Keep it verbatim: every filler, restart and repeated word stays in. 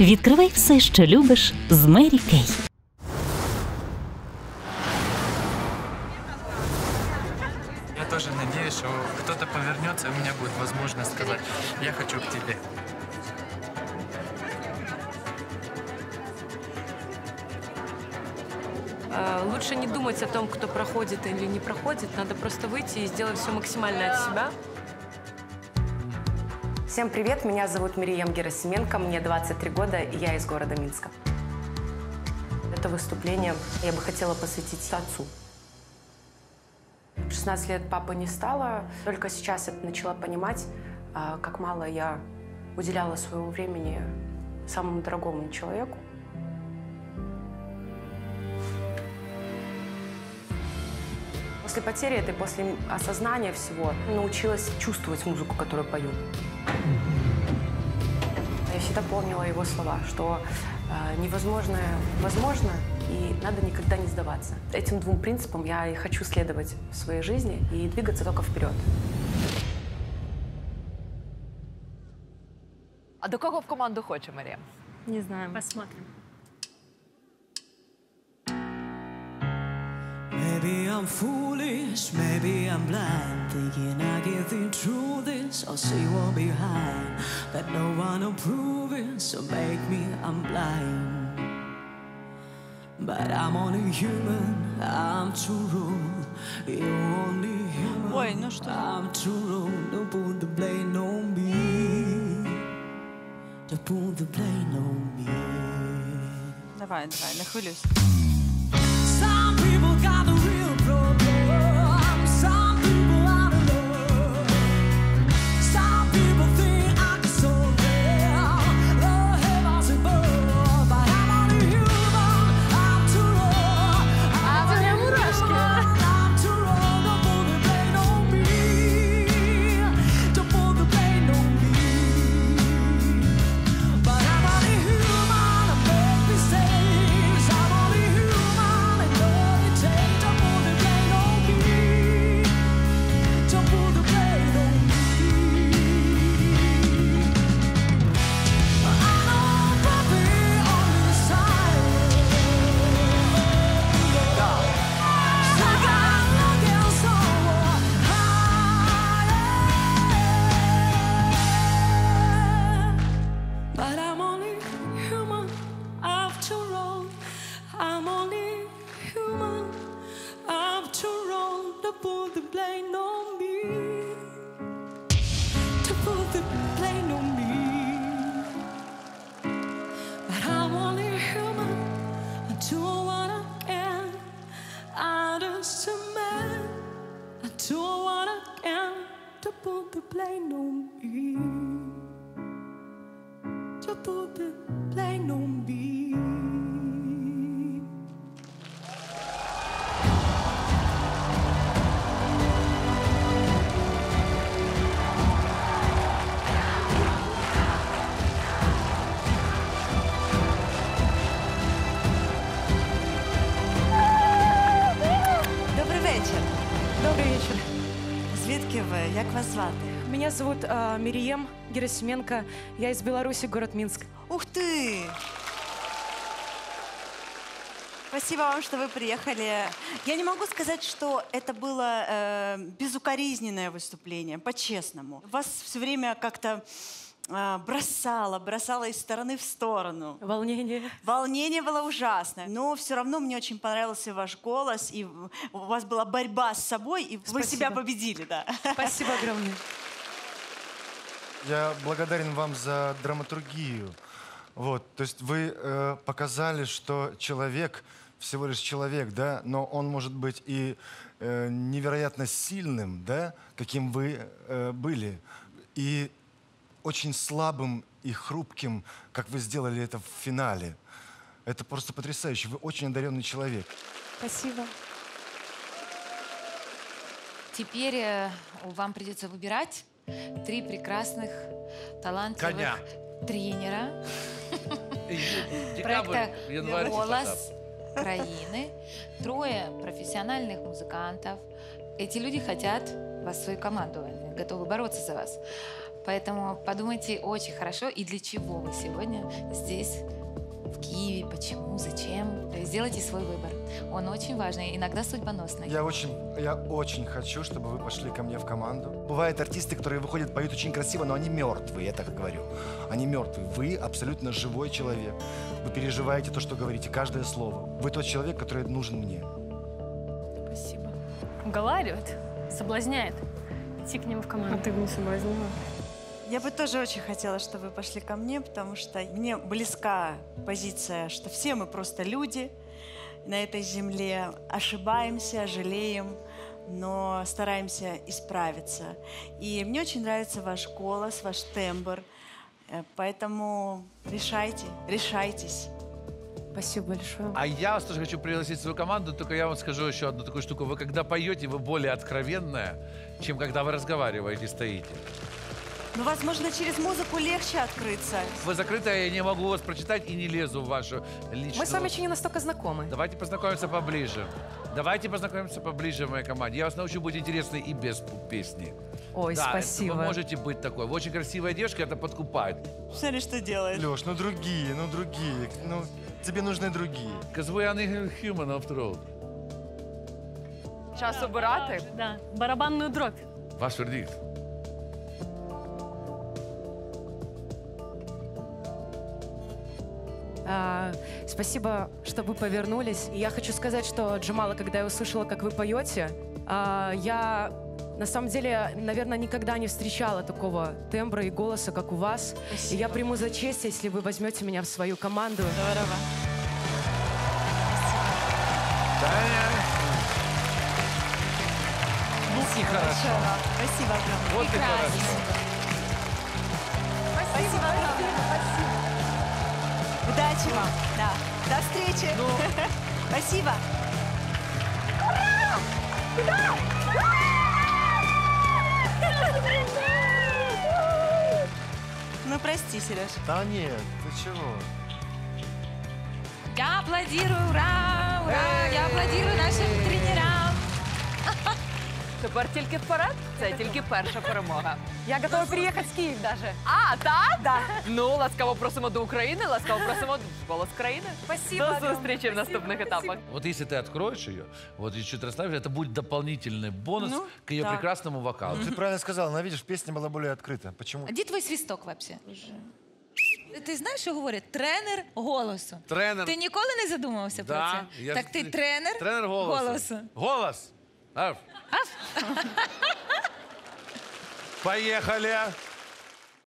Відкривай все, що любиш з Мері Кей. Я тоже надеюсь, что кто-то повернется, и у меня будет возможность сказать: я хочу к тебе. Лучше не думать о том, кто проходит или не проходит. Надо просто выйти и сделать все максимально от себя. Всем привет, меня зовут Мирием Герасименко, мне двадцать три года, и я из города Минска. Это выступление я бы хотела посвятить отцу. В шестнадцать лет папы не стало. Только сейчас я начала понимать, как мало я уделяла своего времени самому дорогому человеку. После потери этой, после осознания всего, научилась чувствовать музыку, которую пою. Я всегда помнила его слова, что э, невозможное возможно, и надо никогда не сдаваться. Этим двум принципам я и хочу следовать в своей жизни и двигаться только вперед. А до кого в команду хоче Марія? Не знаю. Посмотрим. Maybe I'm foolish, maybe I'm blind, thinking I get through this, I'll see one behind, but no one will prove it, so make me, I'm blind. But I'm only human, I'm too rude, you're only human, Ой, ну что? I'm too rude, don't put the blame on me, don't put the blame on me. Давай, давай, не хвилюйся. Some people got the real problem. Some people out of love. Some people think I can solve them. Lord have mercy, but I'm only human. I'm too raw. I'm too raw. Don't put the blame on me. Don't put the blame on me. But I'm only human. I make mistakes. I'm only human. But I'm only human after all. I'm only human after all. To put the blame on me. To put the blame on me. But I'm only human. I do what I can. I just a man. I do what I can. To put the blame on me. To put the blame on me. Добрий вечір. Добрый вечер. Звідки ви? Як вас звати? Меня зовут э, Мирием Герасименко. Я из Беларуси, город Минск. Ух ты! Спасибо вам, что вы приехали. Я не могу сказать, что это было э, безукоризненное выступление, по-честному. Вас все время как-то э, бросало, бросало из стороны в сторону. Волнение. Волнение было ужасное, но все равно мне очень понравился ваш голос, и у вас была борьба с собой, и Спасибо. вы себя победили, да. Спасибо огромное. Я благодарен вам за драматургию. Вот, то есть вы э, показали, что человек всего лишь человек, да, но он может быть и э, невероятно сильным, да, каким вы э, были, и очень слабым и хрупким, как вы сделали это в финале. Это просто потрясающе. Вы очень одаренный человек. Спасибо. Теперь э, вам придется выбирать три прекрасных, талантливых Коня. тренера Декабрь, проекта январь, «Голос краины», трое профессиональных музыкантов. Эти люди хотят вас в свою команду, они готовы бороться за вас. Поэтому подумайте очень хорошо, и для чего вы сегодня здесь, в Киеве, почему, зачем. То есть сделайте свой выбор. Он очень важный, иногда судьбоносный. Я очень, я очень хочу, чтобы вы пошли ко мне в команду. Бывают артисты, которые выходят, поют очень красиво, но они мертвые, я так говорю. Они мертвые. Вы абсолютно живой человек. Вы переживаете то, что говорите, каждое слово. Вы тот человек, который нужен мне. Спасибо. Уговаривает, соблазняет идти к нему в команду. А ты бы не соблазнила? Я бы тоже очень хотела, чтобы вы пошли ко мне, потому что мне близка позиция, что все мы просто люди на этой земле, ошибаемся, жалеем, но стараемся исправиться. И мне очень нравится ваш голос, ваш тембр, Э, поэтому решайте, решайтесь. Спасибо большое. А я вас тоже хочу пригласить в свою команду, только я вам скажу еще одну такую штуку. Вы когда поете, вы более откровенная, чем когда вы разговариваете, стоите. Ну, возможно, через музыку легче открыться. Вы закрытая, я не могу вас прочитать и не лезу в вашу личную... Мы с вами еще не настолько знакомы. Давайте познакомимся поближе. Давайте познакомимся поближе в моей команде. Я вас научу быть интересной и без песни. Ой, да, спасибо. Вы можете быть такой. Вы очень красивая девушка, это подкупает. Смотри, что делает. Леш, ну другие, ну другие. Ну, тебе нужны другие. Because we are human after all. Час обирати. Да, барабанную дробь. Ваш вердикт. А, спасибо, что вы повернулись. И я хочу сказать, что, Джамала, когда я услышала, как вы поете, а, я на самом деле, наверное, никогда не встречала такого тембра и голоса, как у вас. Спасибо. И я приму за честь, если вы возьмете меня в свою команду. Здорово. Таня. Ну и хорошо. Спасибо огромное. Вот и хорошо. Спасибо огромное. Спасибо. Удачи вам. Да. До встречи. Ну. Спасибо. Ну, прости, Сереж. Да нет, ты чего? Я аплодирую, ура, ура, я аплодирую нашим тренерам. Тепер тільки вперед. Це тільки перша перемога. Я готова приїхати в Київ даже. А, так? Да. Ну, ласкаво просимо до України, ласкаво просимо в «Голос країни». Спасибо. До зустрічі в наступних етапах. Вот если ты откроешь ее, вот и чуть расслабишь, это будет дополнительный бонус Ну, к ее да. прекрасному вокалу. Ты правильно сказала, но видишь, песня была более открыта. Почему? А де твій свісток вообще? Ти знаєш, що говорять? Тренер голосу. Тренер. Ти ніколи не задумувався про Да, це? я Так ж- ти тренер, Тренер голосу. голосу. Голос. Аф. Поехали.